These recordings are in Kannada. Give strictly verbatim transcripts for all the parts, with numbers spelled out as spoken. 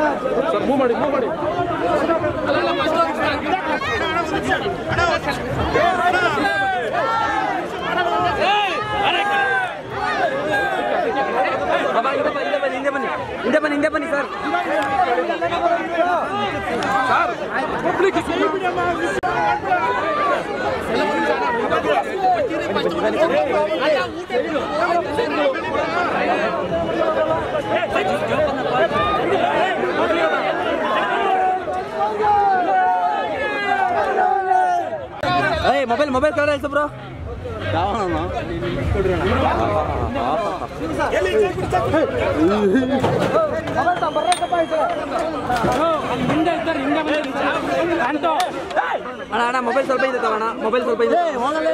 ಸರ್ ಮೂವ್ ಮಾಡಿ ಮೂವ್ ಮಾಡಿ ಹಿಂದೆ ಬನ್ನಿ ಹಿಂದೆ ಬನ್ನಿ ಹಿಂದೆ ಬನ್ನಿ sir public mobile mobile colour ಆಯ್ತು ಬ್ರೋ ಅಣ್ಣ ಅಣ್ಣ ಮೊಬೈಲ್ ಸ್ವಲ್ಪ ಇದೆ ತಗೋಣ ಮೊಬೈಲ್ ಸ್ವಲ್ಪ ಇದೆ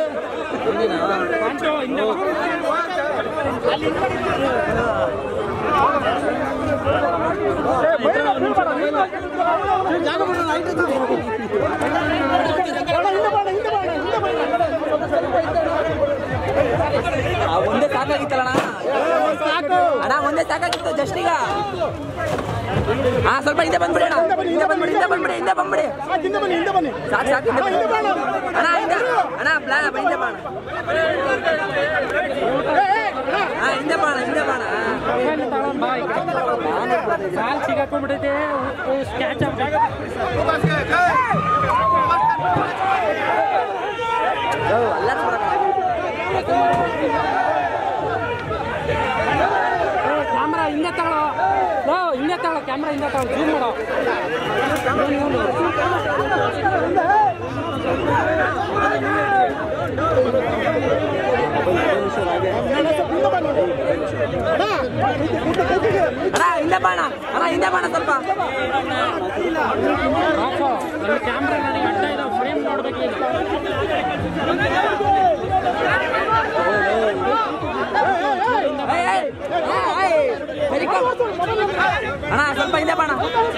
ಒಂದೇ ಸಾಕಾಗಿತ್ತಲ್ಲ ಅಣ್ಣ ಒಂದೇ ಸಾಕಾಗಿತ್ತು ಜಸ್ಟ್ ಈಗ ಹಾ ಸ್ವಲ್ಪ ಹಿಂದೆ ಬಂದ್ಬಿಡಿ ಅಣ್ಣ ಹಿಂದೆ ಬಂದ್ಬಿಡಿ ಹಿಂದೆ ಬಂದ್ಬಿಡಿ ಹಿಂದೆ ಬಂದ್ಬಿಡಿ ಸಾಕು ಸಾಕು ಅಣ್ಣ ಹಿಂದೆ ಅಣ್ಣ ಪ್ಲಾನ್ ಹಿಂದೆ ಬಾಣ ಹಾ ಹಿಂದೆ ಬಾಣ ಹಿಂದೆ ಬಾಣ ಸಾಲ್ ಸಿಗಾಕೊಂಡ್ಬಿಟ್ಟೈತೆ ಸ್ಕ್ಯಾಚ್ ಅಲ್ಲ ಕ್ಯಾಮ್ರಾ ಹಿಂದೆ ತಗೊಳ್ಳೋ ಲೋ ಹಿಂದೆ ತಗೊಳ್ಳೋ ಕ್ಯಾಮ್ರಾ ಹಿಂದೆ ತಗೊಳ್ಳೋ ಜೂಮ್ ಮಾಡೋ ಅಣ್ಣ ಹಿಂದೆ ಬಾಣ ಅಣ್ಣ ಹಿಂದೆ ಬಾಣ ಸ್ವಲ್ಪ ಕ್ಯಾಮ್ರಾ ನನಗೆ ಅಡ್ಡ ಇರೋ ಫ್ರೇಮ್ ನೋಡ್ಬೇಕು ಅಣ್ಣ ಸ್ವಲ್ಪ ಹಿಂದೆ ಬಾಣ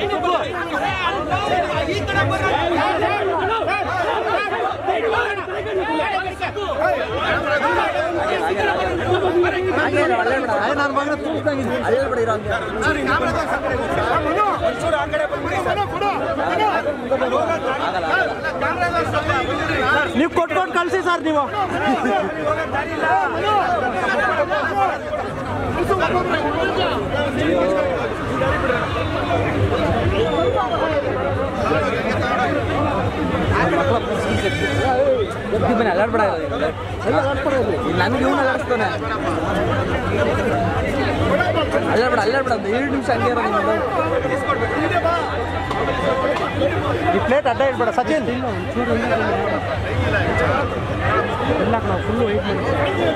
ನಾನು ಮಗನ ತೂಗಿದಂಗೆ ಅಲ್ಲೇ ಬಿಡಿ ನೀವು ಕೊಟ್ಕೊಂಡು ಕಳಿಸಿ ಸರ್ ನೀವು ಅಲ್ಲಾಡ್ಬೇಡ ನನಗೆ ಇವನು ಅಲ್ಲಾಡಿಸ್ತಾನೆ ಅಲ್ಲಾಡ್ಬೇಡ ಅಲ್ಲಾಡ್ಬೇಡ ಒಂದು ಏಳು ನಿಮಿಷ ಹಂಗೆ ಈ ಪ್ಲೇಟ್ ಅಡ್ಡ ಇಡ್ಬೇಡ ಸಚಿನ್ ಇಲ್ಲ ನಾವು ಫುಲ್ಲು ವೆಯ್ಟ್ ಮಾಡಿ